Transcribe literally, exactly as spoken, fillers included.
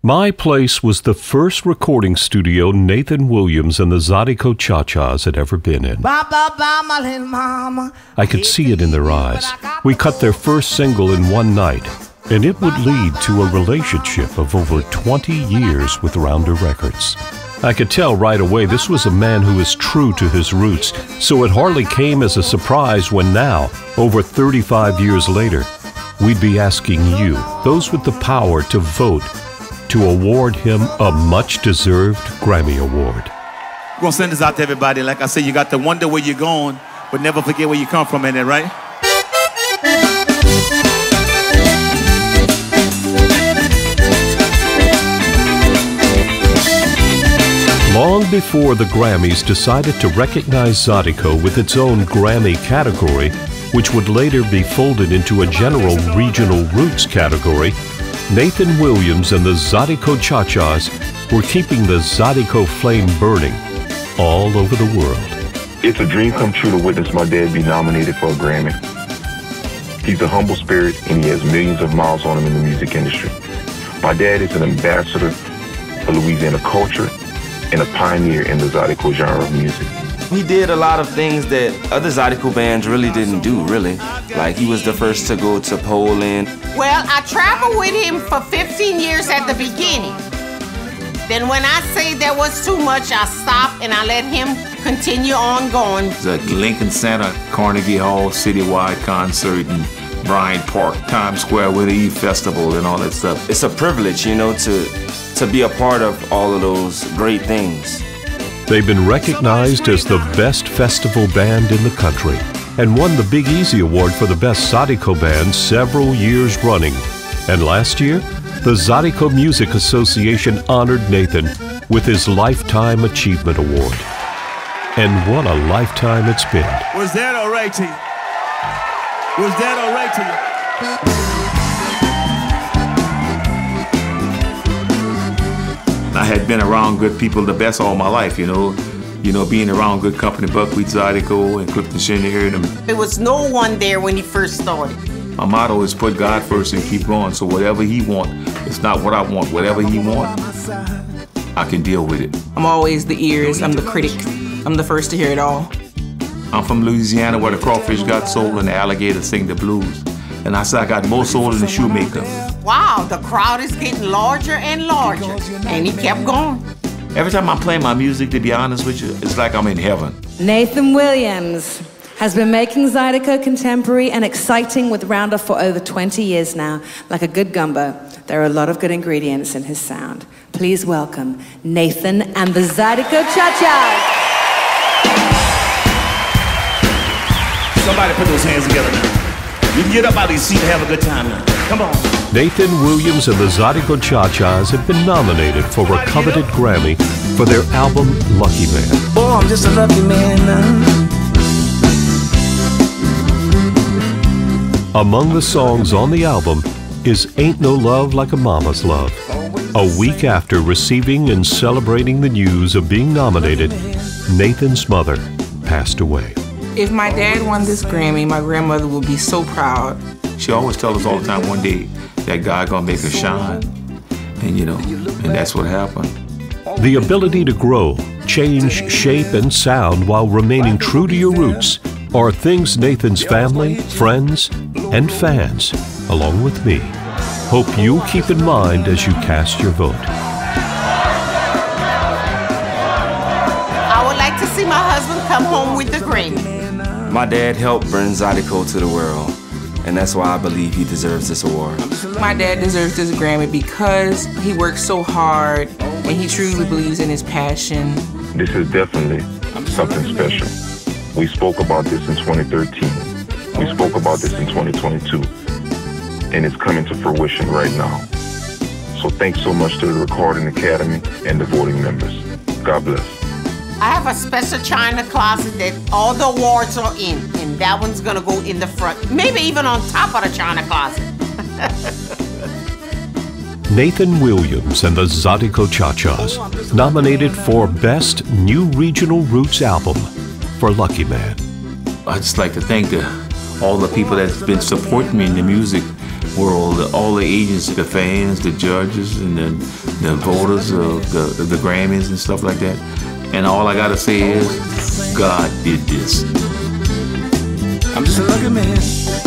My place was the first recording studio Nathan Williams and the Zydeco Cha Chas had ever been in. I could see it in their eyes. We cut their first single in one night, and it would lead to a relationship of over twenty years with Rounder Records. I could tell right away this was a man who was true to his roots, so it hardly came as a surprise when now, over thirty-five years later, we'd be asking you, those with the power to vote, to award him a much-deserved Grammy Award. We're gonna send this out to everybody. Like I said, you got to wonder where you're going, but never forget where you come from in it, right? Long before the Grammys decided to recognize Zydeco with its own Grammy category, which would later be folded into a general regional roots category, Nathan Williams and the Zydeco Cha Chas were keeping the Zydeco Flame burning all over the world. It's a dream come true to witness my dad be nominated for a Grammy. He's a humble spirit and he has millions of miles on him in the music industry. My dad is an ambassador for Louisiana culture and a pioneer in the Zydeco genre of music. He did a lot of things that other Zydeco bands really didn't do, really. Like, he was the first to go to Poland. Well, I traveled with him for fifteen years at the beginning. Then when I say there was too much, I stopped and I let him continue on going. The Lincoln Center, Carnegie Hall, citywide concert, and Bryant Park, Times Square with the E Festival and all that stuff. It's a privilege, you know, to, to be a part of all of those great things. They've been recognized as the best festival band in the country and won the Big Easy Award for the best Zydeco band several years running. And last year, the Zydeco Music Association honored Nathan with his Lifetime Achievement Award. And what a lifetime it's been. Was that all right to you? Was that all right to you? I had been around good people the best all my life, you know. You know, being around good company, Buckwheat, Zydeco, and Clifton Chenier. There was no one there when he first started. My motto is put God first and keep going. So whatever he wants, it's not what I want. Whatever he wants, I can deal with it. I'm always the ears, I'm the critic. I'm the first to hear it all. I'm from Louisiana where the crawfish got soul and the alligators sing the blues. And I said I got more soul than the shoemaker. Wow, the crowd is getting larger and larger. And he kept going. Every time I'm playing my music, to be honest with you, it's like I'm in heaven. Nathan Williams has been making Zydeco contemporary and exciting with Rounder for over twenty years now. Like a good gumbo, there are a lot of good ingredients in his sound. Please welcome Nathan and the Zydeco Cha Chas. Somebody put those hands together now. You can get up out of your seat and have a good time now. Come on. Nathan Williams and the Zydeco Cha Chas have been nominated for a coveted Grammy for their album Lucky Man. Oh, I'm just a lucky man now. Among the songs on the album is Ain't No Love Like a Mama's Love. A week after receiving and celebrating the news of being nominated, Nathan's mother passed away. If my dad won this Grammy, my grandmother would be so proud. She always tells us all the time, one day, that God gonna make her shine. And you know, and that's what happened. The ability to grow, change shape and sound while remaining true to your roots are things Nathan's family, friends, and fans, along with me, hope you keep in mind as you cast your vote. I would like to see my husband come home with the Grammy. My dad helped bring Zydeco to the world, and that's why I believe he deserves this award. My dad deserves this Grammy because he works so hard and he truly believes in his passion. This is definitely something special. We spoke about this in twenty thirteen. We spoke about this in twenty twenty-two. And it's coming to fruition right now. So thanks so much to the Recording Academy and the voting members. God bless. I have a special china closet that all the awards are in, and that one's gonna go in the front, maybe even on top of the china closet. Nathan Williams and the Zydeco Cha Chas, nominated for Best New Regional Roots Album for Lucky Man. I'd just like to thank the, all the people that's been supporting me in the music world, all the agents, the fans, the judges, and the, the voters of the, the Grammys and stuff like that. And all I gotta say is, God did this. I'm just a lucky man.